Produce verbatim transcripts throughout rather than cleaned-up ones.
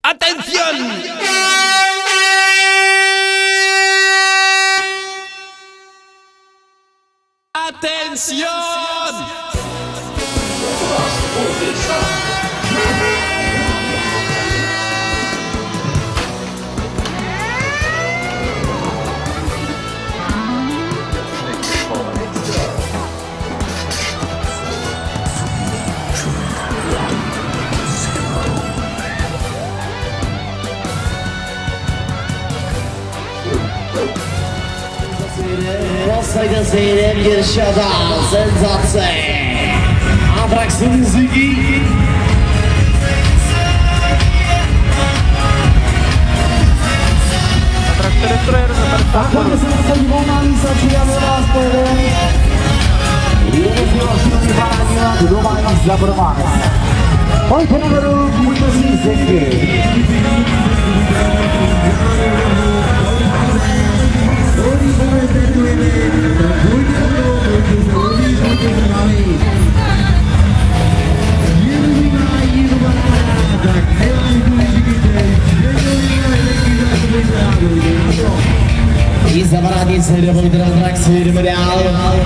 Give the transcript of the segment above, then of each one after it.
Atención! Atención! Posaďte si jeden děršata, senzace, Atrakce muziky. Atrakce DESTROYER za padesát korun. Takhle se nasadí volná mísačí a my vás pojedeme. Jdeme si vaši vyvání a kdo má nás zabrování. Pojďte nahoru, půjďte si zeky. Jízda parádnice, jdeme na Atrakci, jdeme dál.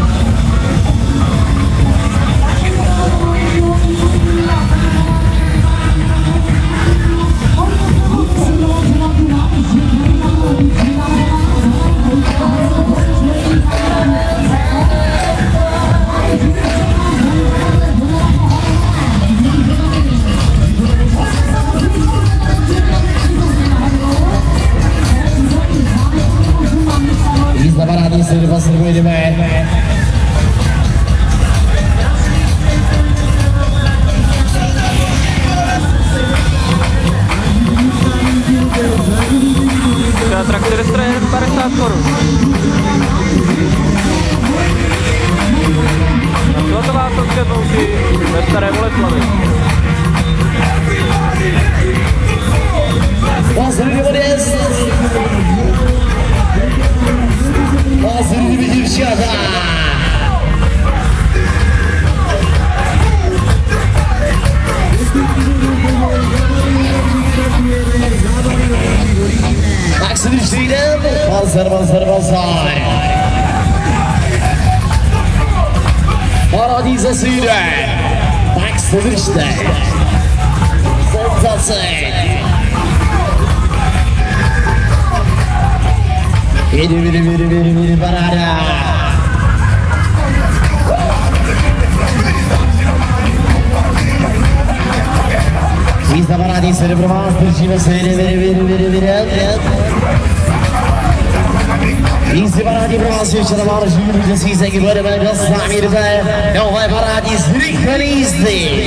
Jízda parádnice, jdeme se jdeme. Atrakce DESTROYER padesát korun. Na SvatoVáclavské pouti ve Staré Boleslavi. Pozdraví odjezd. Pozdraví děvčata. Tak se když jdem, pozor, pozor, pozor. Paradize si jde, tak se držte. Senzace. Jde, jde, jde, jde, jde, paráda. Jízda parádnice, jde pro vás, držíme se, jde, jde, jde, jde, jde, jde. Jízdy parádní pro vás, ještě tam málo živý, že si jízdeky budeme dost s námi jdeme. Nové parádní zrychlený jízdy.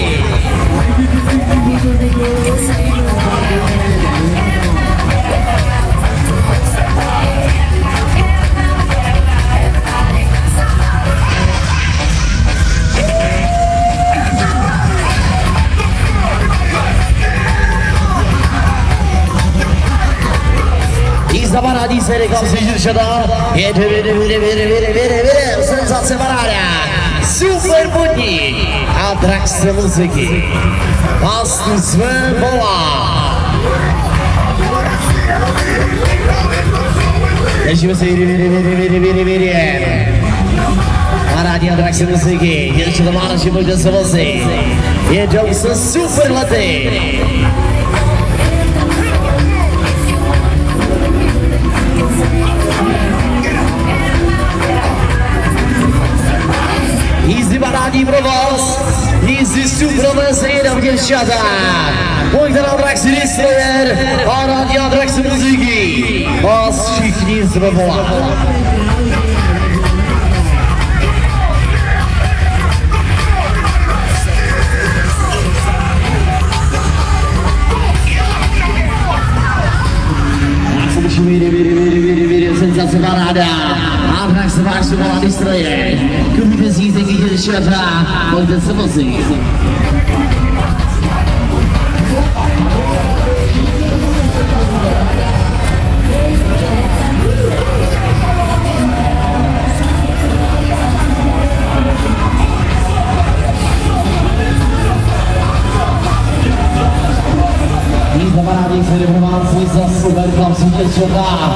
Jízda parádní se, nechám si žiršata. Jede, jede, jede, jede, jede, jede, jede, senzace paráda. Super podnik. Atrakce muziky. Vás tu své volá. Držíme se, jede, jede, jede, jede, jede, jede. Parádní atrakce muziky. Žiršata má naši pojďte se vozy. Jedou se super lety. Jízdy parádní pro vás, jízdy superové se jedou děvčata. Pojďte na Atrakci DESTROYER, parádní atrakce muziky. Vás všichni jsme volá. Tak se držíme, jde, jde, jde, jde, jde, senzace paráda. Atrakce SvatoVáclavská DESTROYER. Kupujte si jízdenky děvčata, pojďte se vozit. Jízda parádní parádní se dobrovácí za super chlapců děvčata.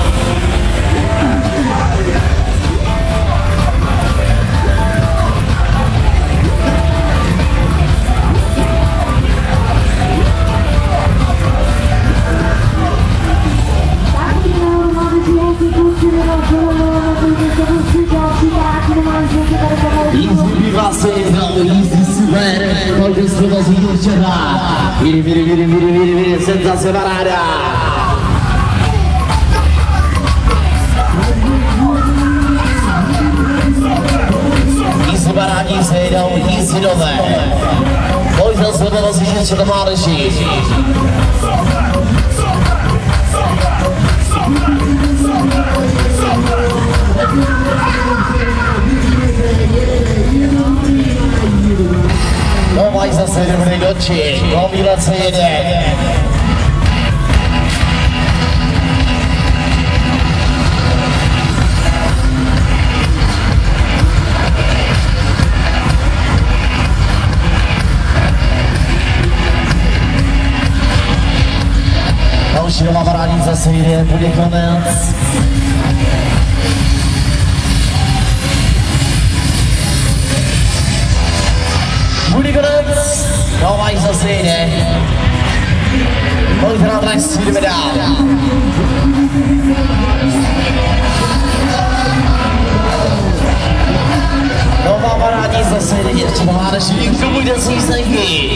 Jízdy vlastně jízdy super, pojďte s provozí děvčata. Vidi, vidi, vidi, vidi, vidi, vidi, senzace paráda. Jízdy parádní se jdou jízdy nové. Pojďte s provozí děvčata mládeží. No mají zase dobrý doči, no výlet se jede. Další nová parádnice se jde, bude konec. Bude konec, no mají zase jde. Pojďte na Atrakce, jdeme dál. Nová parádní zase jde, děvčata mládeží, nikdo bude s ní snechy.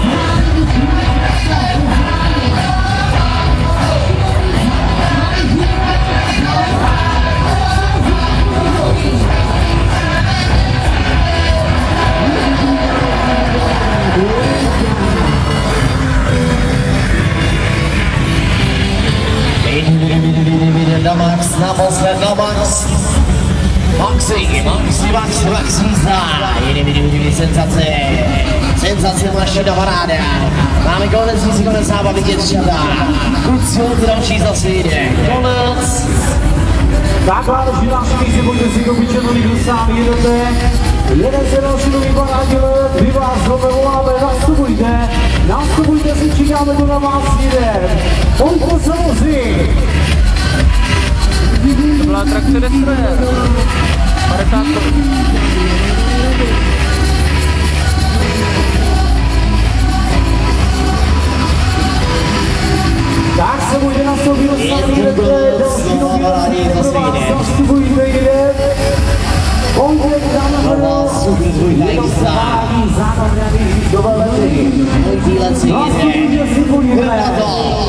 Na max, naposled na max. Maxi, maxi, maxi, maxi, Jízda. Jde, jde, jde, senzace. Senzace mašina paráda. Máme konec, si konec zábavy děvčata. Kluci, ty další zase jde. Konec. Tak vážení nás všichni, pojďte si koupit červený, kdo sám jedete. Jeden se další nový parádile, vy vás znovu voláme, nastupujte. Nastupujte si, čekáme, kdo na vás jde. Pojďte se vozit. To byla Atrakce DESTROYER. padesát korun. Tak se může na sobě dostavit, další nový parádnice pro vás nastupujte, jde. Pojďte tam na hledo. Je to parádní zábavné do velety. Výlet se jde. Nastupujte si, pojďte.